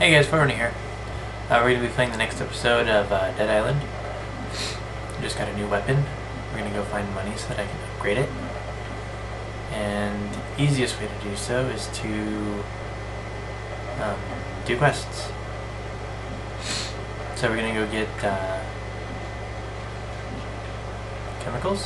Hey guys, Forerunner here. We're going to be playing the next episode of Dead Island. Just got a new weapon. We're going to go find money so that I can upgrade it. And the easiest way to do so is to do quests. So we're going to go get chemicals.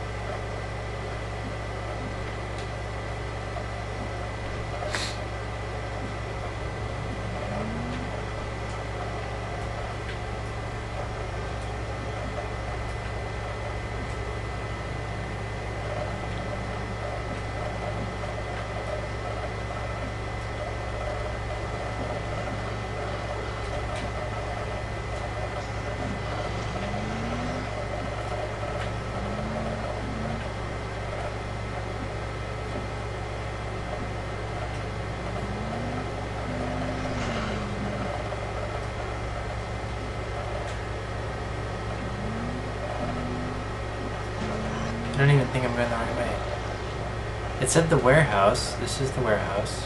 I don't even think I'm going the right way. It said the warehouse. This is the warehouse.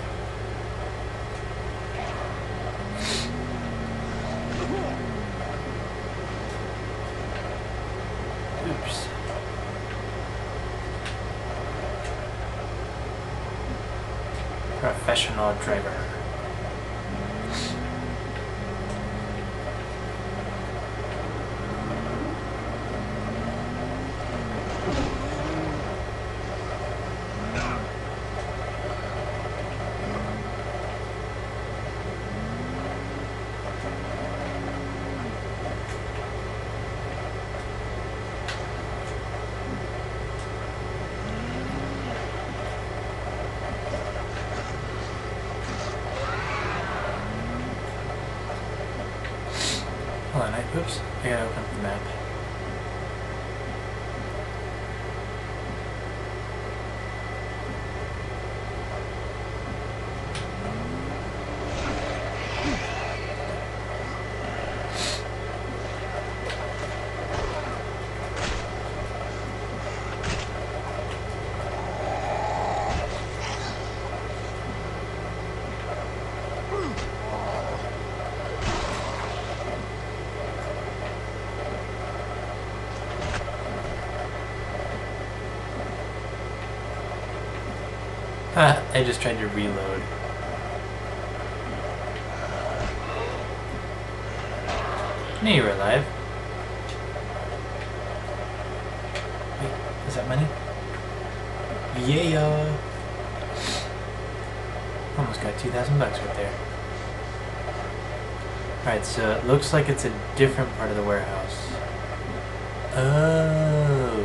Oops. Professional driver. Hold on, oops, I gotta open up the map. I just tried to reload. Knew you were alive. Wait, is that money? Yeah! Almost got 2,000 bucks right there. Alright, so it looks like it's a different part of the warehouse. Oh.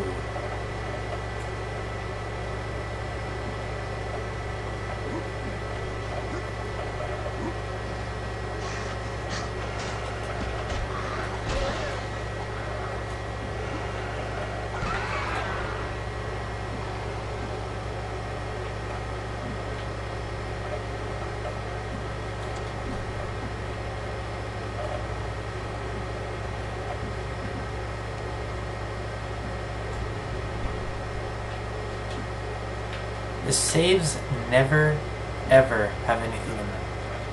The saves never, ever have anything in them.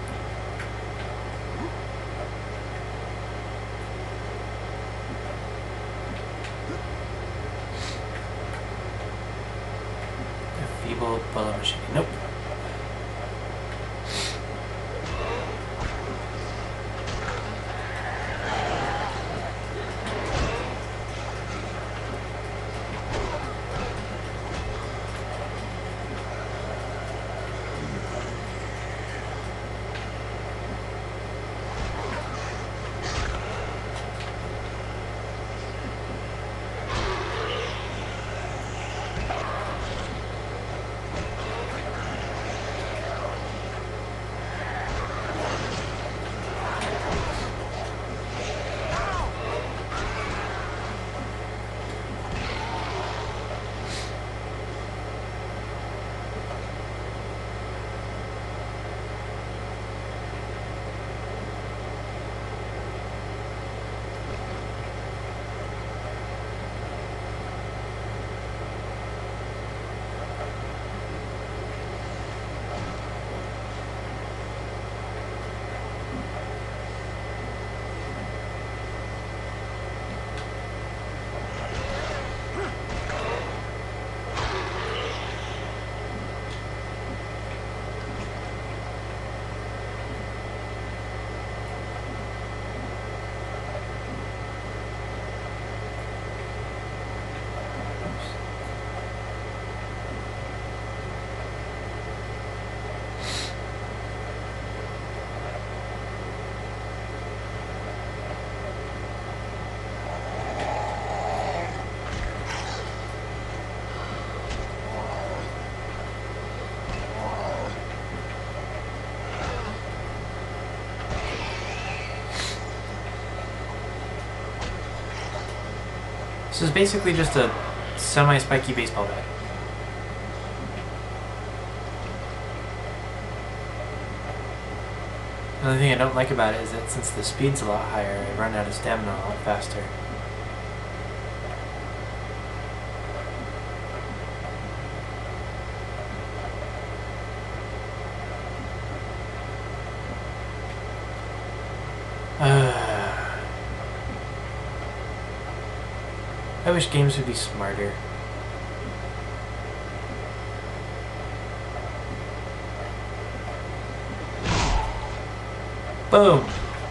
A feeble bullet machine. Nope. This is basically just a semi-spiky baseball bat. The only thing I don't like about it is that since the speed's a lot higher, I run out of stamina a lot faster. I wish games would be smarter. Boom!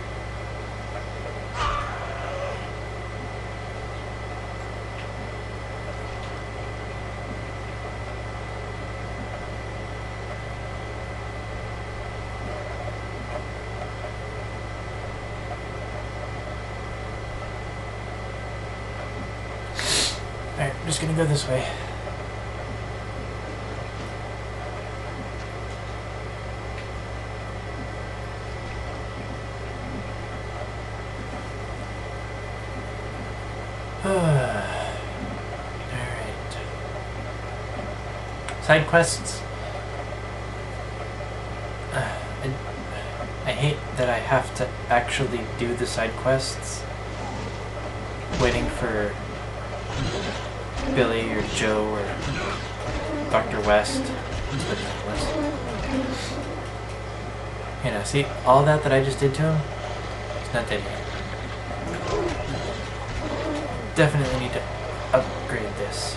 Alright, I'm just gonna go this way. Alright. Side quests. I hate that I have to actually do the side quests. Waiting for Billy or Joe or Dr. West. You know, see, all that I just did to him, he's not dead yet. Definitely need to upgrade this.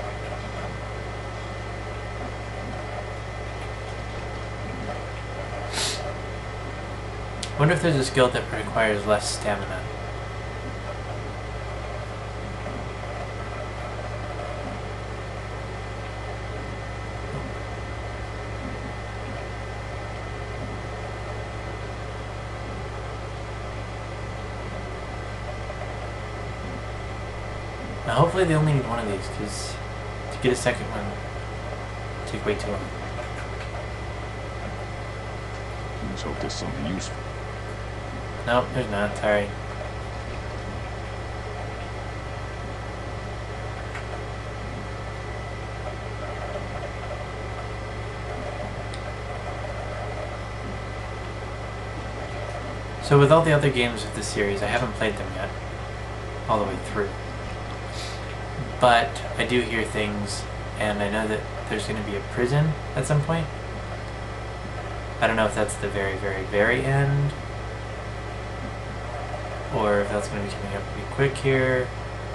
I wonder if there's a skill that requires less stamina. Now hopefully they only need one of these, because to get a second one would take way too long. Let's hope there's something useful. Nope, there's not, sorry. So with all the other games of this series, I haven't played them yet, all the way through. But I do hear things, and I know that there's going to be a prison at some point. I don't know if that's the very, very, very end, or if that's going to be coming up pretty quick here.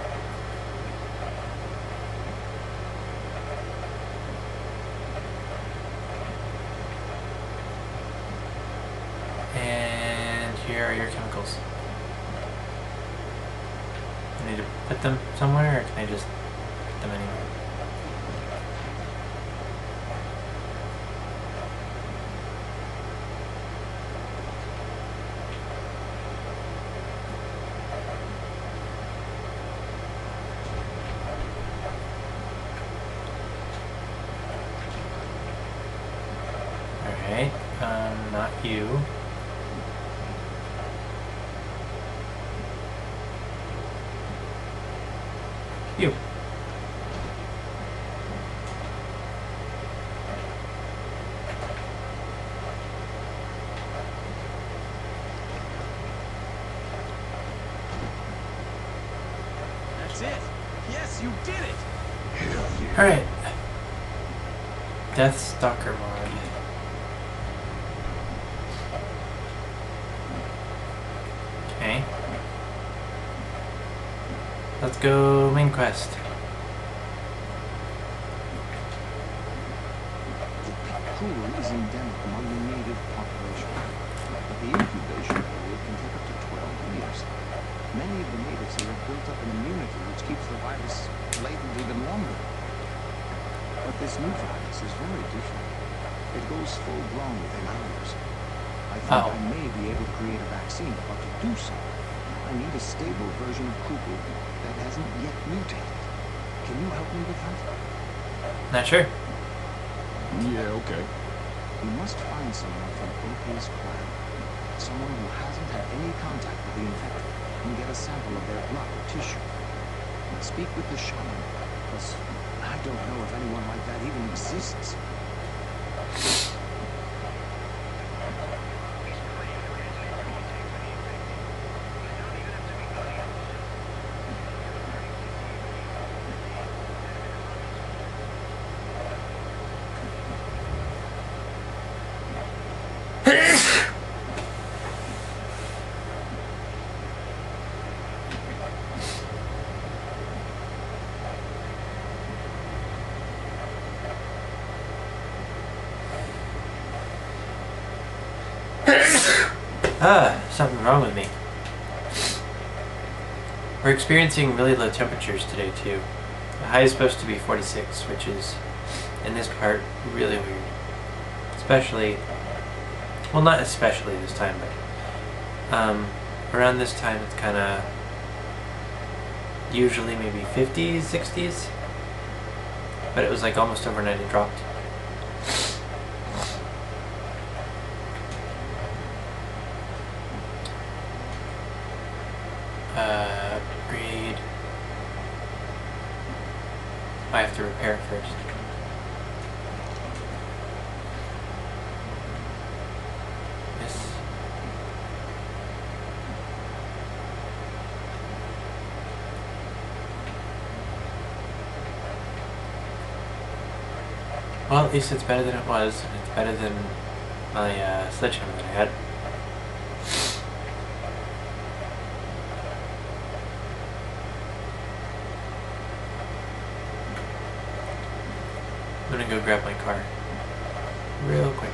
And here are your chemicals. I need to put them somewhere, or can I just put them anywhere? Alright, not you. You. That's it. Yes, you did it. Alright. Death Stalker mod. Okay. Let's go main quest. The Pikur is endemic among the native population, but the incubation period can take up to 12 years. Many of the natives here have built up an immunity which keeps the virus latent even longer. But this new virus is very different. It goes full blown within hours. I think I may be able to create a vaccine, but to do so, I need a stable version of Kuku that hasn't yet mutated. Can you help me with that? Not sure. Yeah, okay. We must find someone from Opie's clan. Someone who hasn't had any contact with the infected, and get a sample of their blood or tissue. Speak with the shaman, because I don't know if anyone like that even exists. Something wrong with me. We're experiencing really low temperatures today too. The high is supposed to be 46, which is, in this part, really weird. Especially, well, not especially this time, but around this time it's kind of usually maybe 50s, 60s, but it was like almost overnight it dropped. Upgrade. I have to repair it first. This. Well, at least it's better than it was, and it's better than my sledgehammer that I had. I'm gonna go grab my car real quick.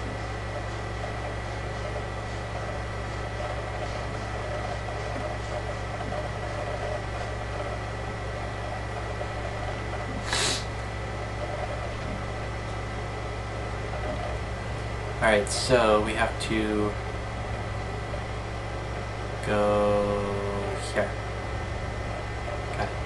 Alright, so we have to go here. Got it.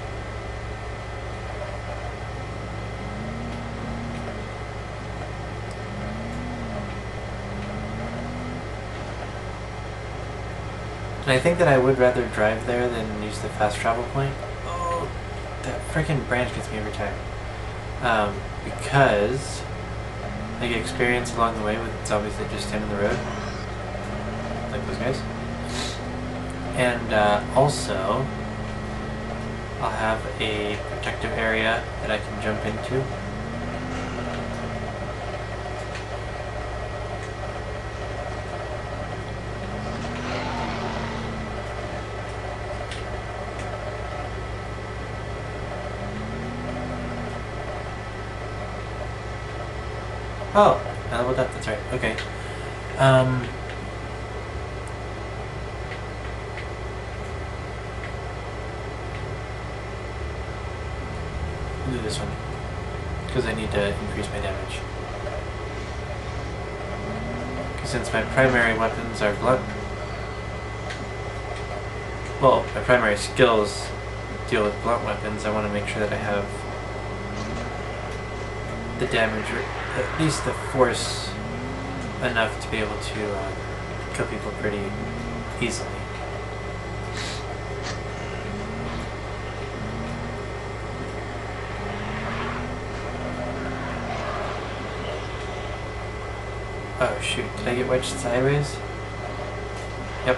And I think that I would rather drive there than use the fast travel point. Oh, that freaking branch gets me every time. Because I get experience along the way with zombies that just stand in the road. Like those guys. And also, I'll have a protective area that I can jump into. Oh, I leveled up, that's right, okay. Do this one, because I need to increase my damage. Because since my primary weapons are blunt, well, my primary skills deal with blunt weapons, I want to make sure that I have the damage, or at least the force enough to be able to kill people pretty easily. Oh shoot, did I get wedged sideways? Yep.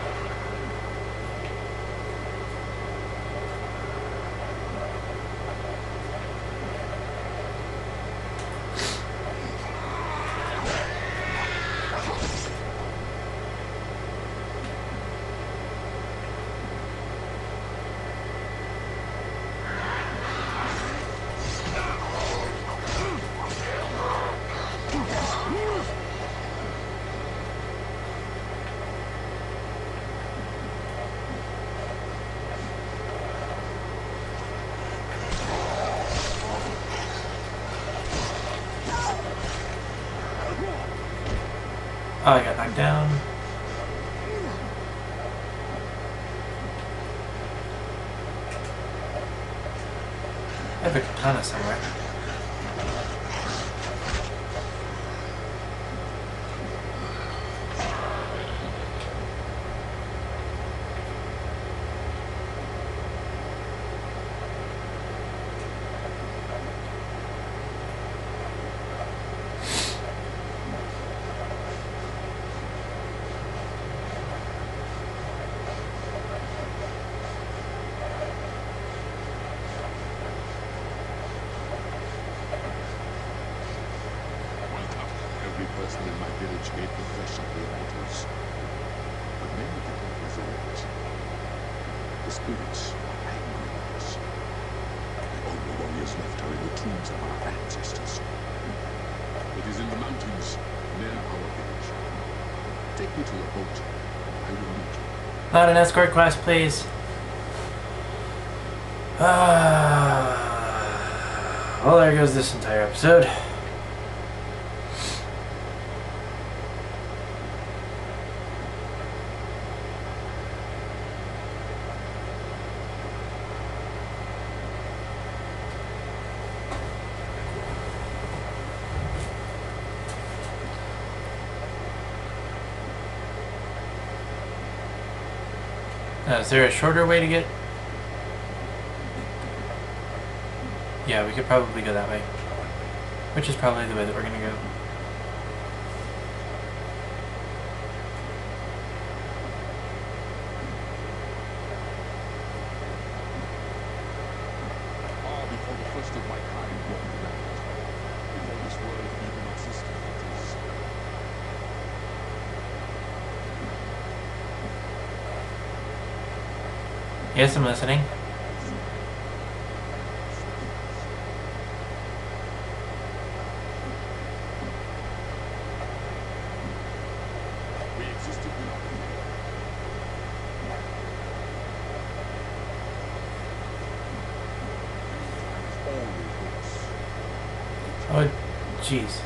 Oh, I got knocked down. I have a katana somewhere. spirits hanging around us. The only warriors left are in the tombs of our ancestors. It is in the mountains near our village. Take me to a boat. I will meet you. Not an escort class, please. Well, there goes this entire episode. Is there a shorter way to get? Yeah, we could probably go that way. Which is probably the way that we're gonna go. Before the first of my kind walked around, before this world even existed, it is. Yes, I'm listening. We existed without fear. Always with us. Oh, jeez.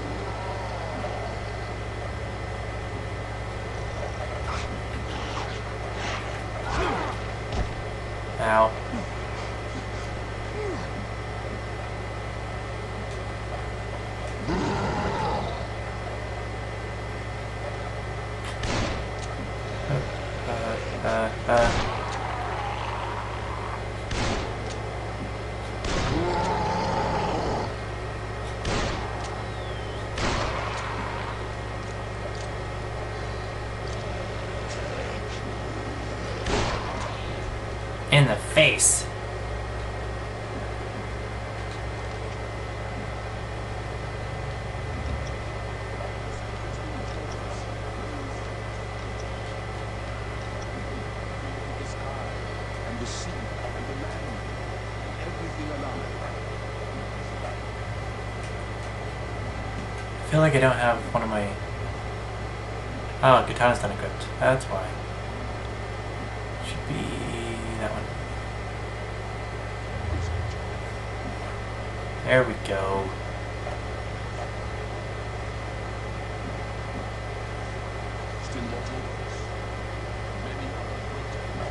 Ow. In the face. The sky and the sea and the land, everything alive. I feel like I don't have one of my... Oh, katana's not equipped. That's why. Should be that one. There we go. Still not yours. Many other great.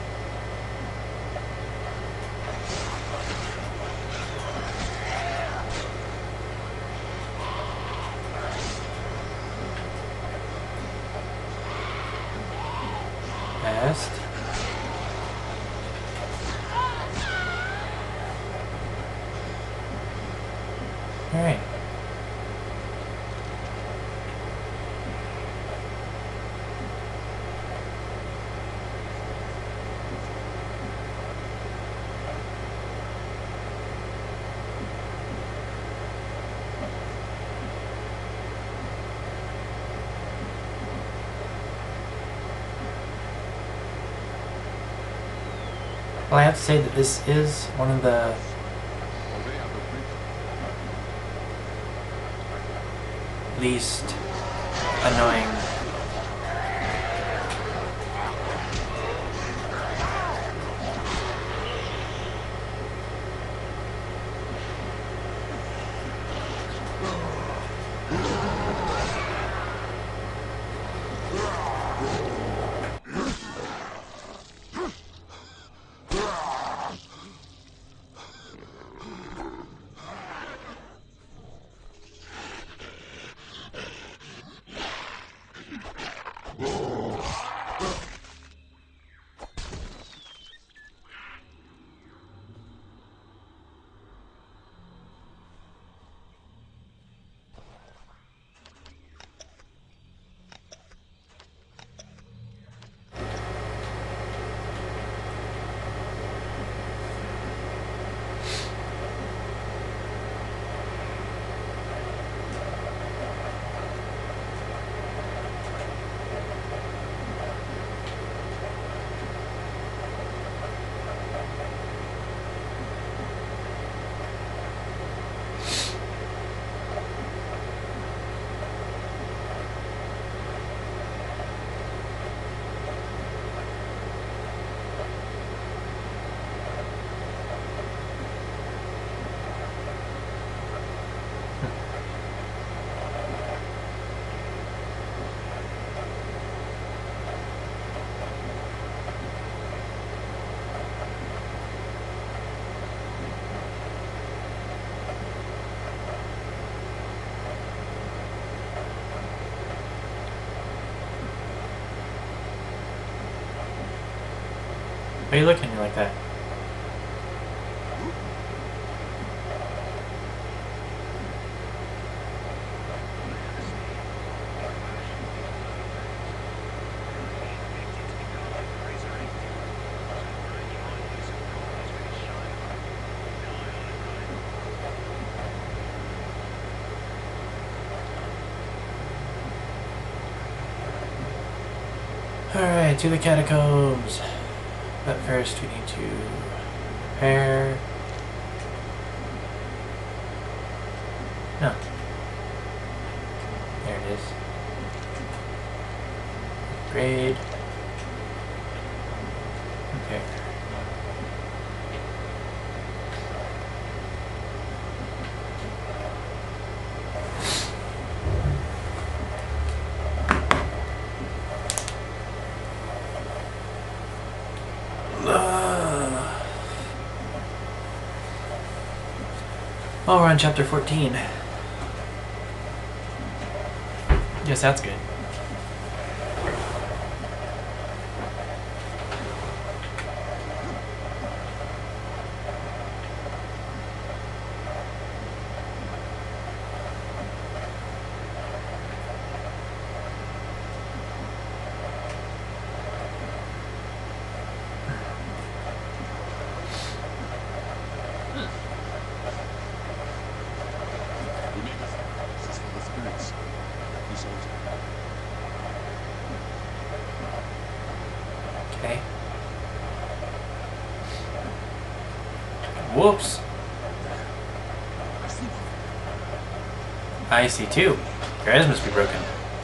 Best. Alright. Well, I have to say that this is one of the least annoying Why are you looking at me like that? Alright, to the catacombs. But first we need to repair. No. There it is. Upgrade. Okay. Oh, we're on chapter 14. Yes, that's good. Okay. Whoops. I see two. Your eyes must be broken.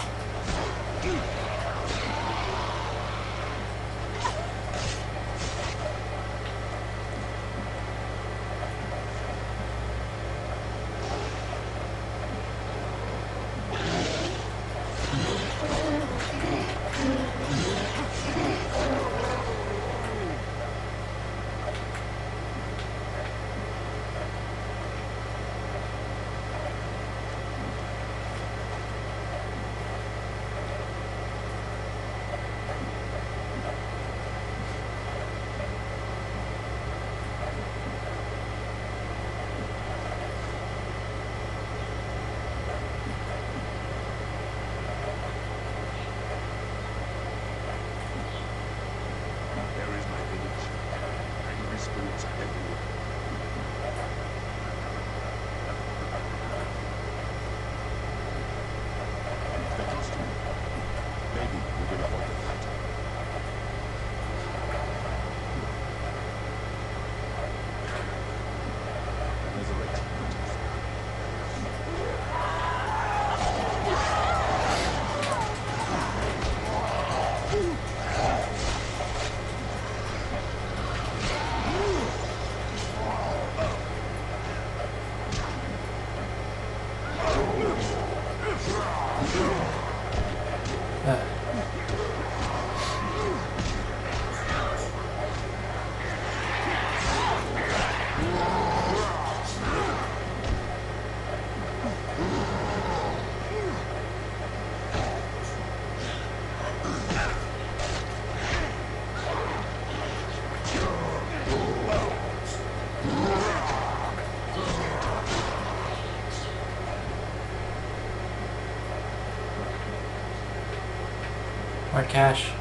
More cash.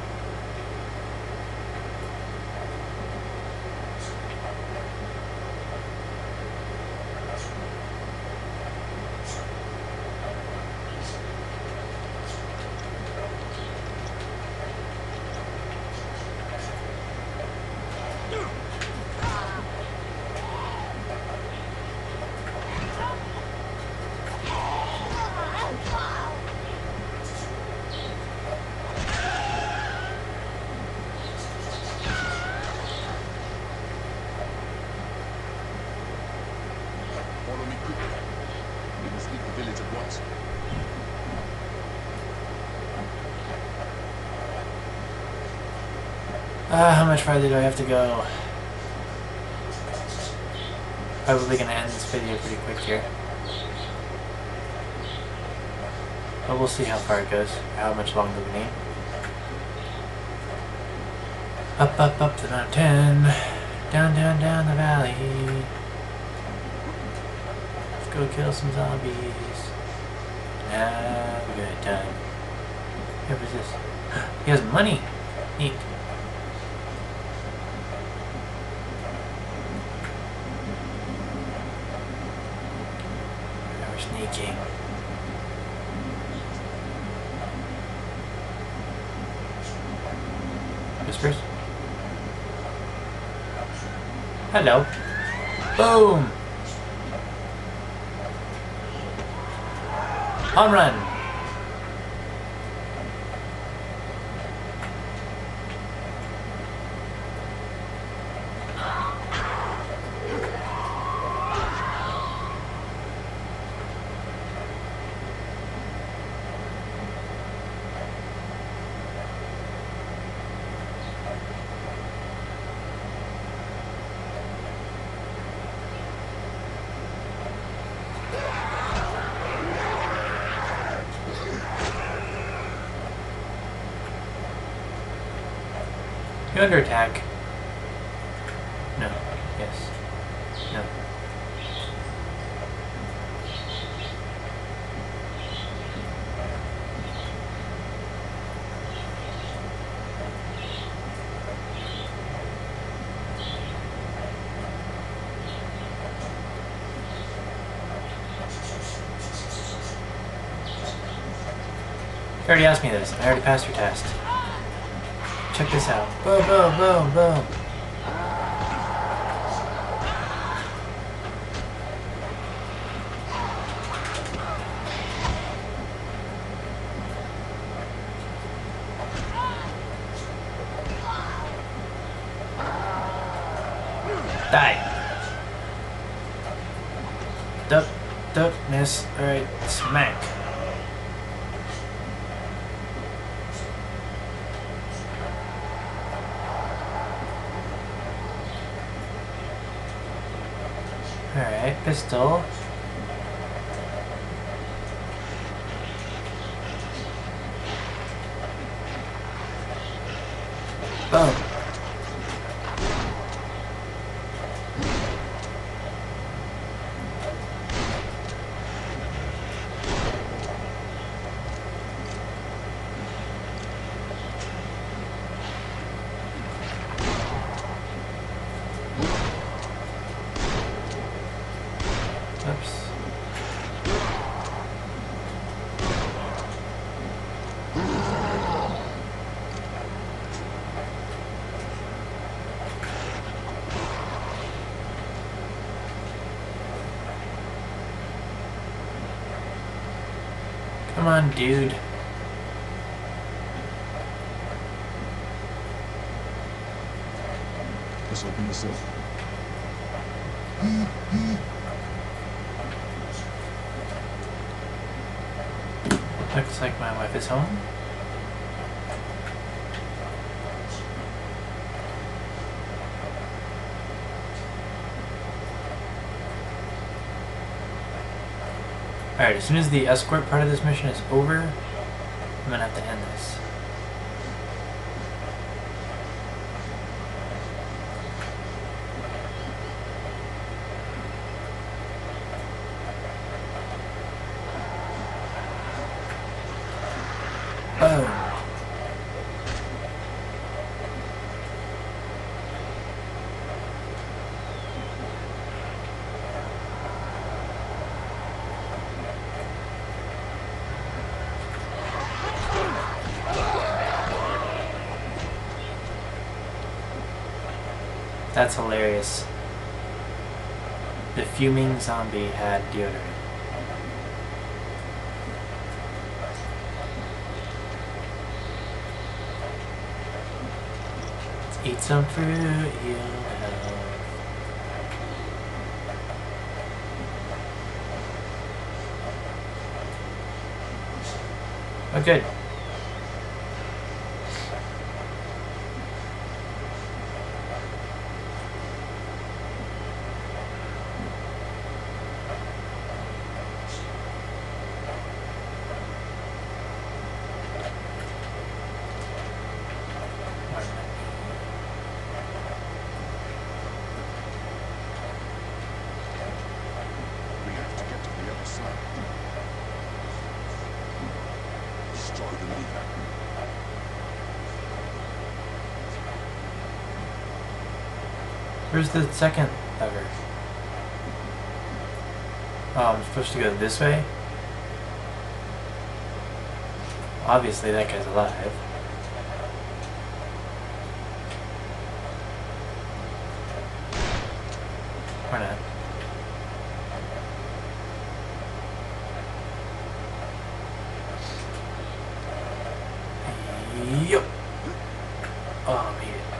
Follow me quickly. We must leave the village at once. How much farther do I have to go? Probably gonna end this video pretty quick here. But we'll see how far it goes, how much longer we need. Up, up, up the mountain. Down, down, down the valley. Let's go kill some zombies. Have a good time. Hey, what's this? He has money. Neat. Now we're sneaking. Whispers. Hello. Boom. Home run. You under attack? No. Yes. No. You already asked me this. I already passed your test. Check this out. Boom, boom, boom, boom. Die. Duck, duck, miss. Alright, smack. Alright, pistol. Boom. Oops. Come on, dude. Let's open this up. Looks like my wife is home. Alright, as soon as the escort part of this mission is over, I'm gonna have to end this. Boom. That's hilarious. The fuming zombie had deodorant. Let's eat some fruit, heal health. Oh, good. Where's the second lever? Oh, I'm supposed to go this way? Obviously that guy's alive. Or not. Yup. Oh, I made it.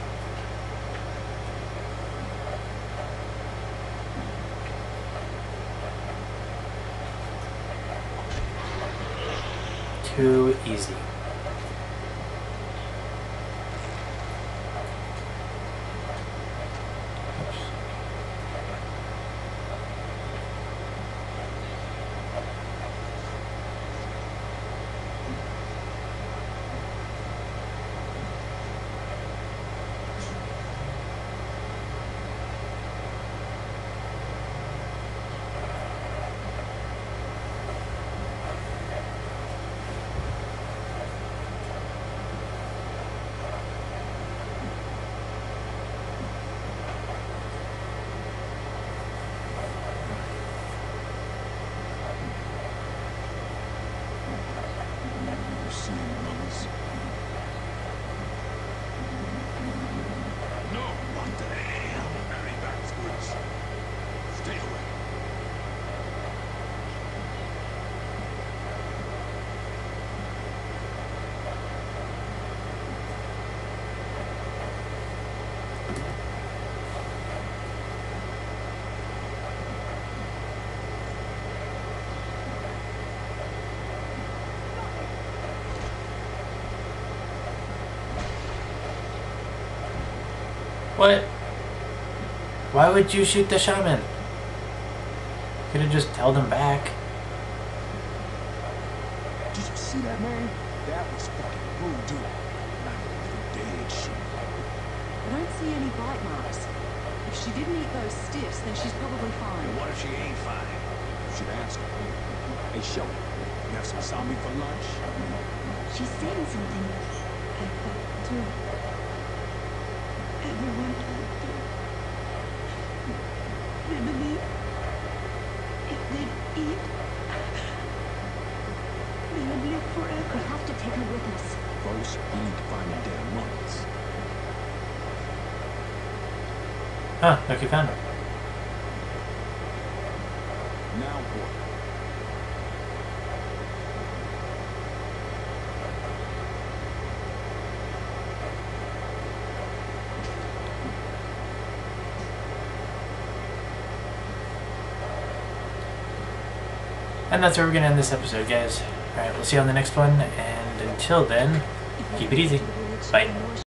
Too easy. Oops. Never seen mummies. No! What the hell, Mary Backswoods? Stay away. What? Why would you shoot the shaman? Could have just held him back. Did you see that, man? That was fucking voodoo. Not even dead shit. I don't see any bite marks. If she didn't eat those stiffs, then she's probably fine. What if she ain't fine? You should ask her. Hey, show me. You have some zombie for lunch? She's saying something. To everyone out there. They believe if they'd eat, they would live forever. We have to take her with us. First, we need to find the damn mummies. Huh, look, you found him. Now what? And that's where we're going to end this episode, guys. Alright, we'll see you on the next one, and until then, keep it easy. Bye.